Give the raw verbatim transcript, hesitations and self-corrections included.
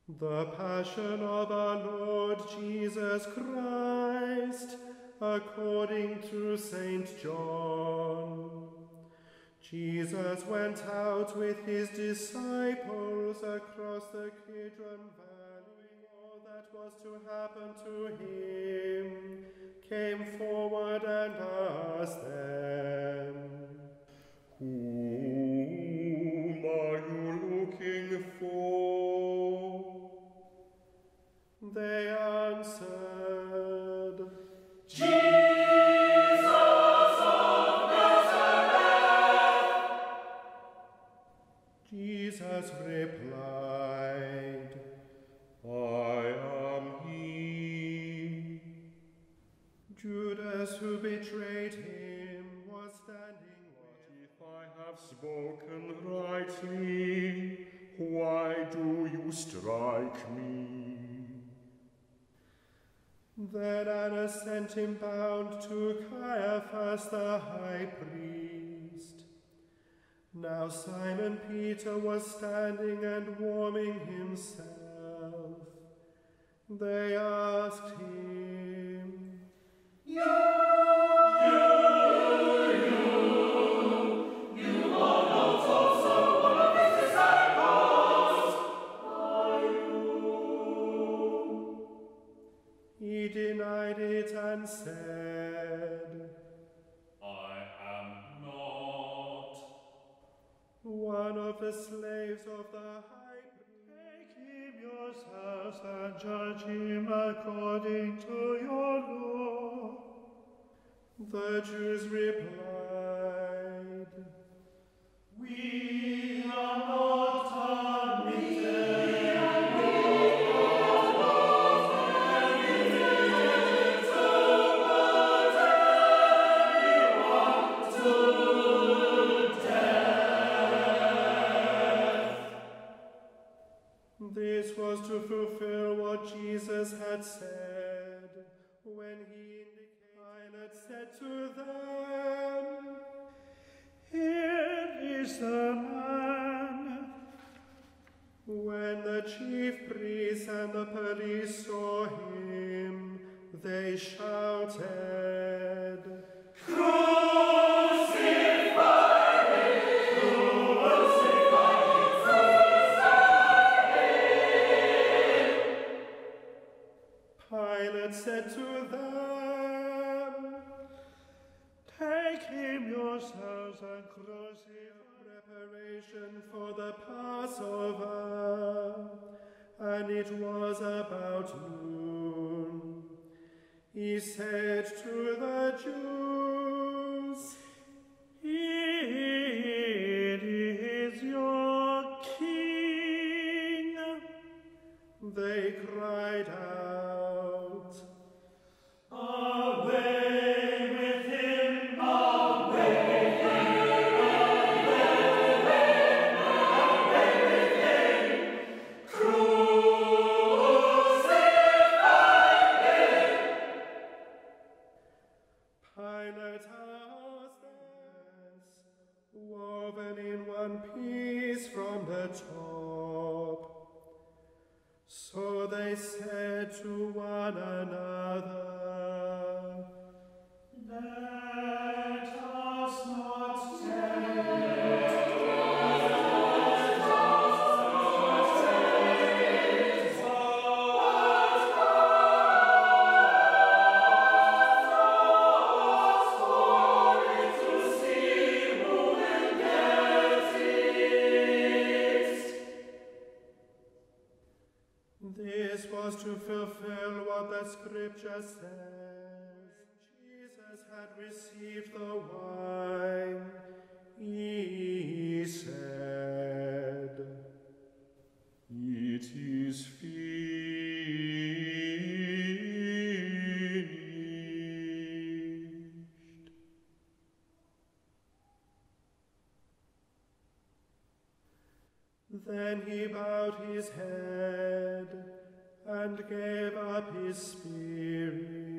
The Passion of our Lord Jesus Christ, according to Saint John. Jesus went out with his disciples across the Kidron Valley. All that was to happen to him came forward and asked them, "Whom are you looking for?" They answered, Jesus of Nazareth. Jesus replied, I am he. Judas, who betrayed him, was standing. What if I have spoken rightly? Why do you strike me? Then Annas sent him bound to Caiaphas the high priest. Now Simon Peter was standing and warming himself. They asked him, You, you, you, you are not also one of his disciples, are you? He denied it and said, I am not. One of the slaves of the high priest, take him yourselves and judge him according to your law. The Jews replied, We are not permitted. This was to fulfill what Jesus had said when he indicated. Pilate said to them, Here is the man. When the chief priests and the police saw him, they shouted, Pilate said to them, Take him yourselves and crucify. Preparation for the Passover, and it was about noon. He said to the Jews, It is your king. They cried out, Away with him, away with him, away with him, crucify him. Pilate asked them, woven in one piece from the top. So they said to one another, Let us not take This was to fulfill what the scripture says. Jesus had received the wine. He said, It is finished. Then he bowed his head and gave up his spirit.